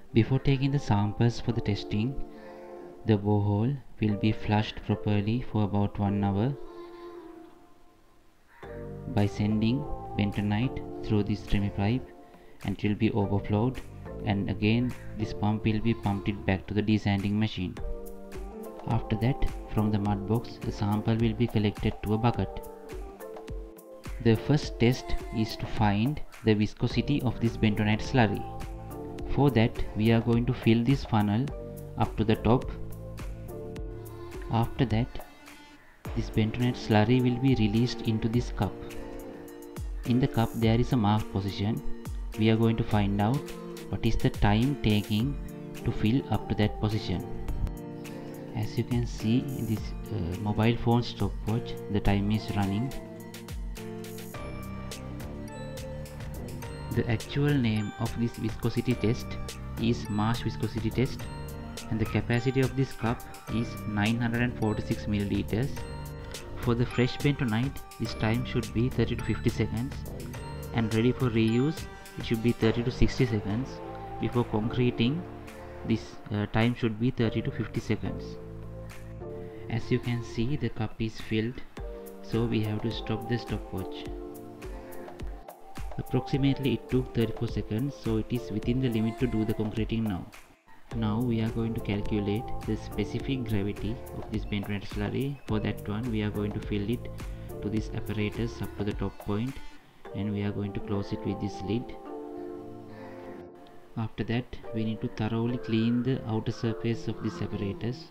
Before taking the samples for the testing, the borehole will be flushed properly for about 1 hour by sending bentonite through this semi pipe, and it will be overflowed, and again this pump will be pumped it back to the desanding machine. After that, from the mud box, the sample will be collected to a bucket. The first test is to find the viscosity of this bentonite slurry. For that, we are going to fill this funnel up to the top. After that, this bentonite slurry will be released into this cup. In the cup there is a marked position. We are going to find out what is the time taking to fill up to that position. As you can see in this mobile phone stopwatch, the time is running. The actual name of this viscosity test is mass viscosity test, and the capacity of this cup is 946 milliliters. For the fresh bentonite, this time should be 30 to 50 seconds, and ready for reuse, it should be 30 to 60 seconds. Before concreting, this time should be 30 to 50 seconds. As you can see, the cup is filled, so we have to stop the stopwatch. Approximately it took 34 seconds, so it is within the limit to do the concreting now. Now we are going to calculate the specific gravity of this bentonite slurry. For that one, we are going to fill it to this apparatus up to the top point, and we are going to close it with this lid. After that, we need to thoroughly clean the outer surface of this apparatus.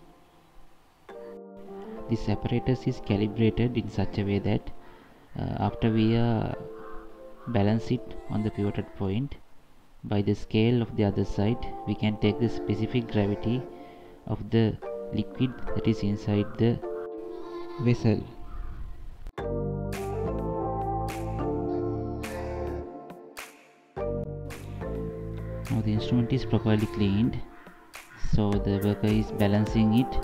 This apparatus is calibrated in such a way that after we balance it on the pivoted point by the scale of the other side, we can take the specific gravity of the liquid that is inside the vessel. Now the instrument is properly cleaned, so the worker is balancing it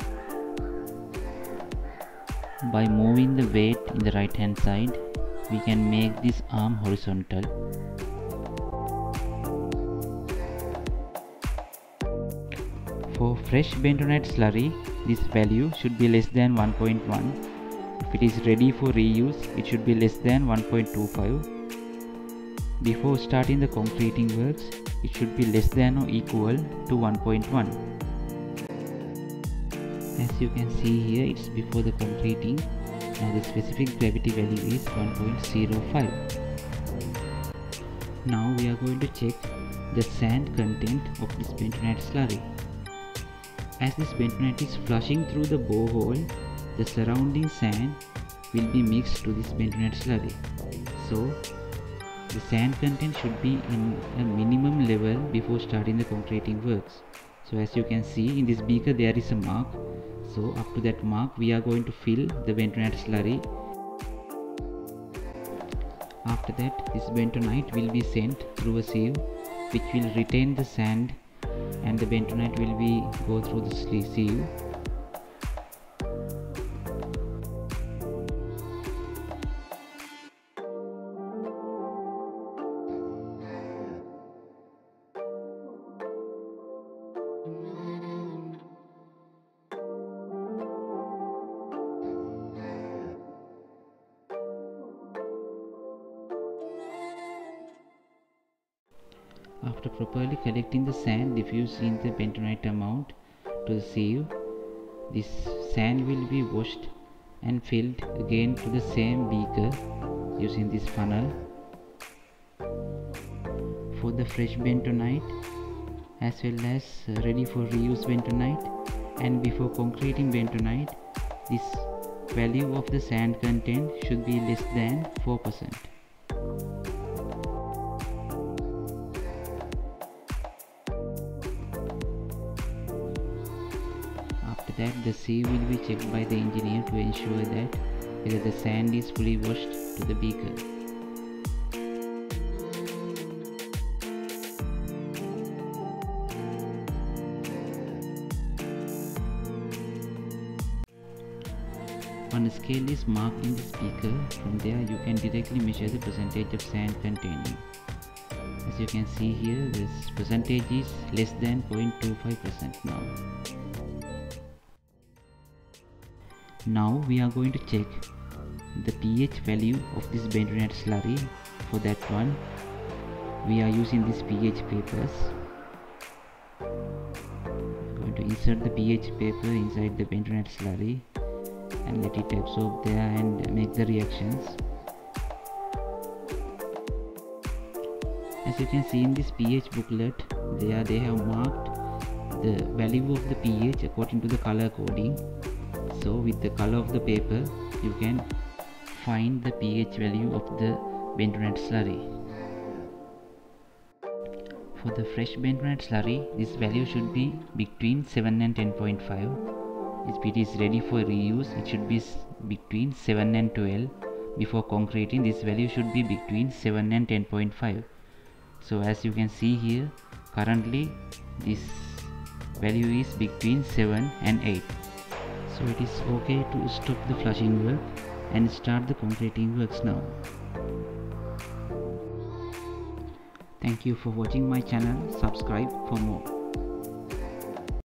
by moving the weight in the right hand side. We can make this arm horizontal. For fresh bentonite slurry, this value should be less than 1.1. If it is ready for reuse, it should be less than 1.25. Before starting the concreting works, it should be less than or equal to 1.1. As you can see here, it's before the concreting. Now the specific gravity value is 1.05. Now we are going to check the sand content of this bentonite slurry. As this bentonite is flushing through the borehole, the surrounding sand will be mixed to this bentonite slurry. So the sand content should be in a minimum level before starting the concreting works. So as you can see in this beaker, there is a mark. So up to that mark, we are going to fill the bentonite slurry. After that, this bentonite will be sent through a sieve, which will retain the sand, and the bentonite will be go through the sieve. After properly collecting the sand diffused in the bentonite amount to the sieve, this sand will be washed and filled again to the same beaker using this funnel. For the fresh bentonite as well as ready for reuse bentonite and before concreting bentonite, this value of the sand content should be less than 4%. That the sieve will be checked by the engineer to ensure that whether the sand is fully washed to the beaker. One scale is marked in this beaker. From there you can directly measure the percentage of sand containing. As you can see here, this percentage is less than 0.25% now. Now we are going to check the pH value of this bentonite slurry. For that one, we are using these pH papers. I'm going to insert the pH paper inside the bentonite slurry and let it absorb there and make the reactions. As you can see in this pH booklet, there they have marked the value of the pH according to the color coding. So with the color of the paper, you can find the pH value of the bentonite slurry. For the fresh bentonite slurry, this value should be between 7 and 10.5. If it is ready for reuse, it should be between 7 and 12. Before concreting, this value should be between 7 and 10.5. So as you can see here, currently this value is between 7 and 8. So it is okay to stop the flushing work and start the concreting works now. Thank you for watching my channel. Subscribe for more.